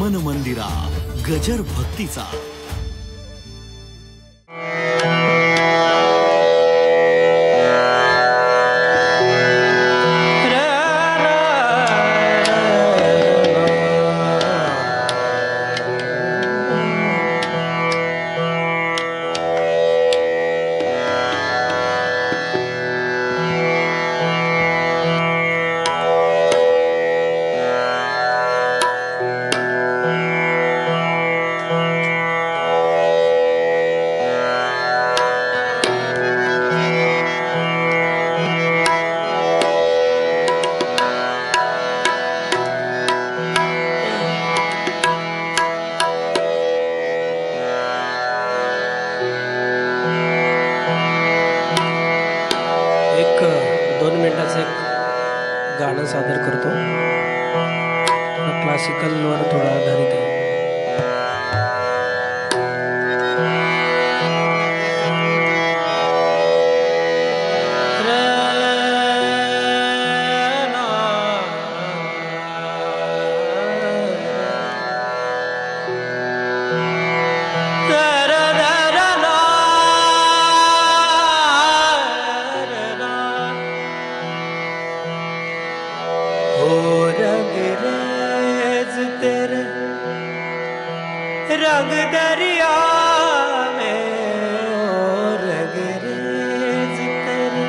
मन मंदिरा गजर भक्तीचा। गाणं सादर करतो। क्लासिकलवर थोडा आधारित आहे। रंग दरिया में ओ रंगरेज तेरे,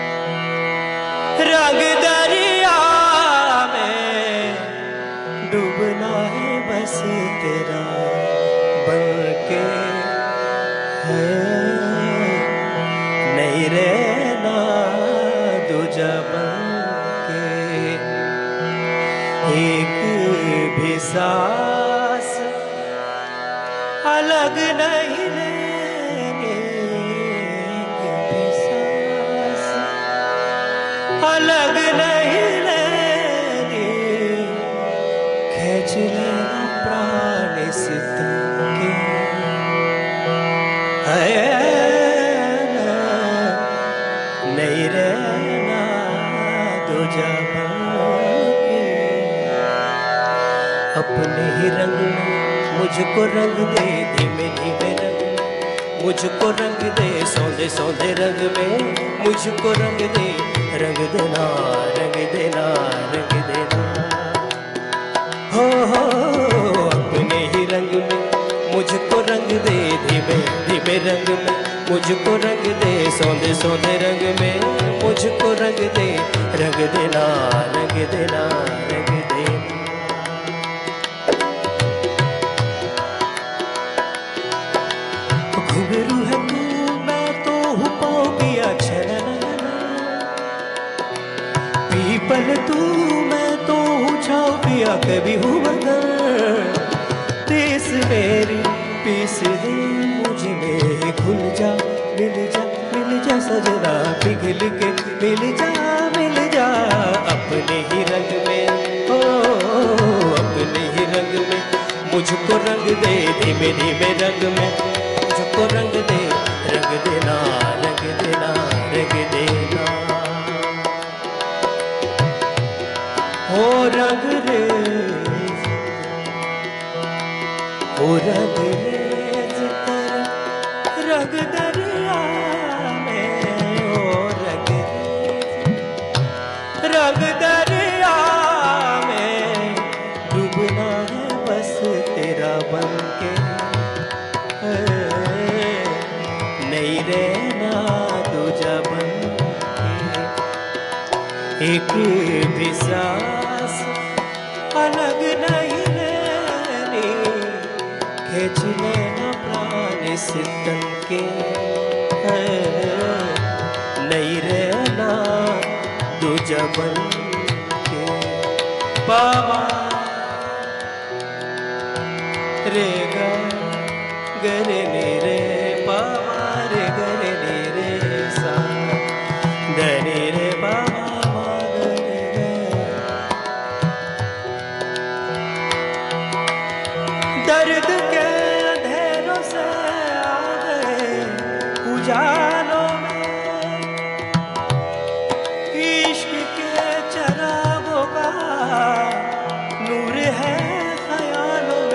रंग दरिया में डूबना है बस तेरा बनके है, नहीं रहना दूजा बनके। एक भी सांस अलग नहीं लेंगे, भी सांस अलग नहीं लेंगे। खींच लेना प्राण इस तन के, नहीं रहना दूजा बनके। अपने ही रंग में मुझको रंग दे, धीमे धीमे रंग में मुझको रंग दे, सौंदे सौंदे रंग में मुझको रंग दे। रंग देना रंग देना रंग देना, हो अपने ही रंग में मुझको रंग दे, धीमे धीमे रंग में मुझको रंग दे, सौंदे सौंदे रंग में मुझको रंग दे। रंग देना रंग देना रंग देना। घुंघरू है तू मैं तो हूँ पाँव पिया छनना, पीपल तू मैं तो हूँ छाँव पिया कभी हूँ मगर। देश मेरी पीस दे मुझ में घुल जा, मिल जा मिल जा सजना, पिघल के मिल जा मिल जा। अपने ही रंग में हो अपने ही रंग में मुझको रंग दे, धीमे धीमे रंग में मुझको रंग दे। रंग देना रंग देना रंग देना, हो रंग रेज हो रंग रेज तेरा, रंग दरिया में ओ रंग रेज, रंग दरिया में डूबना है बस तेरा बनके, नहीं रहना दूजा बनके। एक भी सांस अलग नहीं लेनी, खींच लेना प्राण इस तन के, नहीं रहना दूजा बनके। बाबा रे गा गरे नी रे, बाबा रे गरे नी रे सा, धनी रे बाबा गरे रे। दर्द के अंधेरों से आ गए उजालों में, इश्क के चरागों का नूर है ख्यालों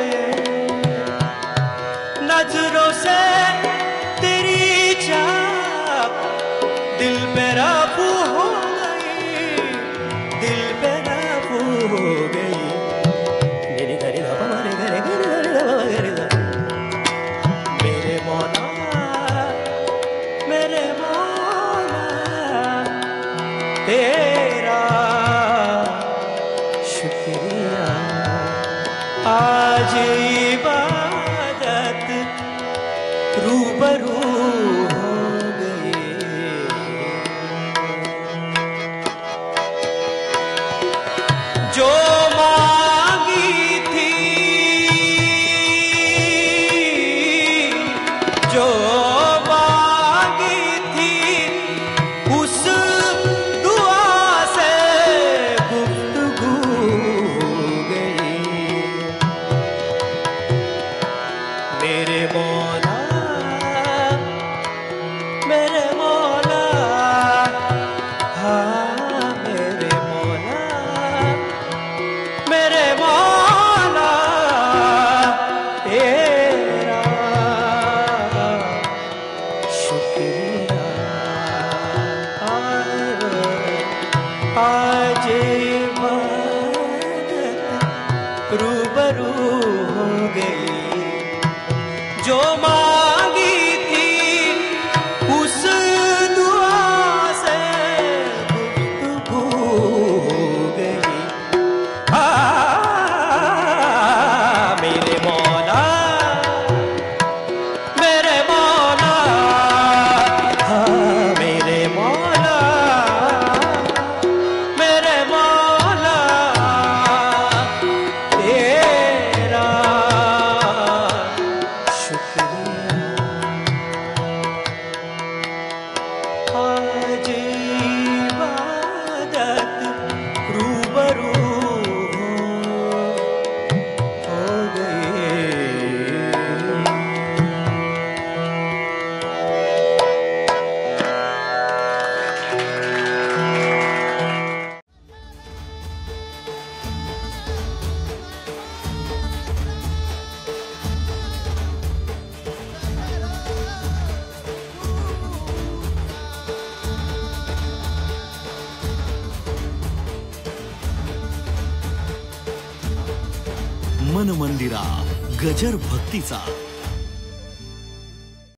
इबादत रूबरू हो गई, जो मांगी थी उस दुआ से गुफ्तगू हो गई। मेरे मौला, मेरे मौला, मेरे मौला, मेरे मौला, तेरा शुक्रिया। आज इबादत रूबरू हो गई। मन मंदिरा गजर भक्तीचा